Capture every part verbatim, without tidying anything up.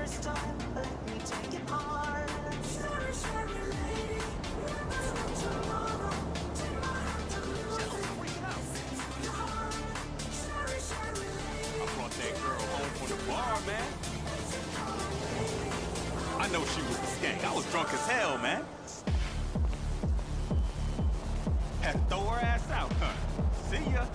first time, let me take it hard. Sorry, sorry, lady, never from tomorrow. Take my hand to lose it. Your heart. Sorry, sorry, lady. I brought that girl home from the bar, man. I know she was a skank. I was drunk as hell, man. Had to throw her ass out, huh? See ya.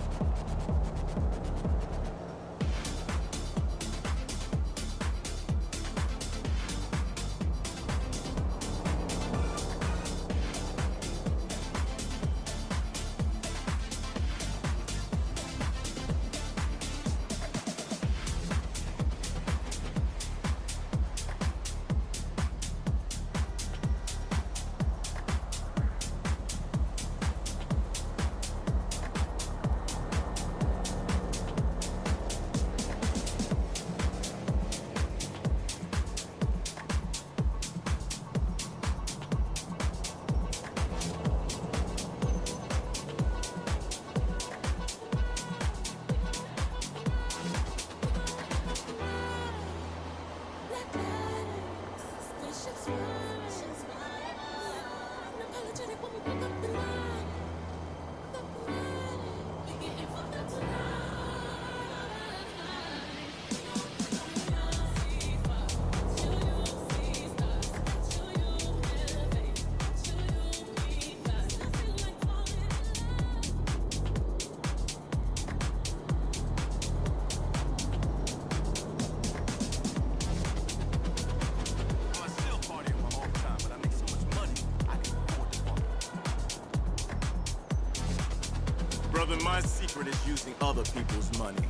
Brother, my secret is using other people's money.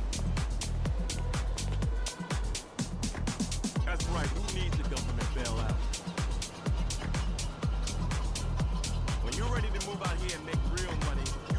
That's right, who needs a government bailout? When you're ready to move out here and make real money,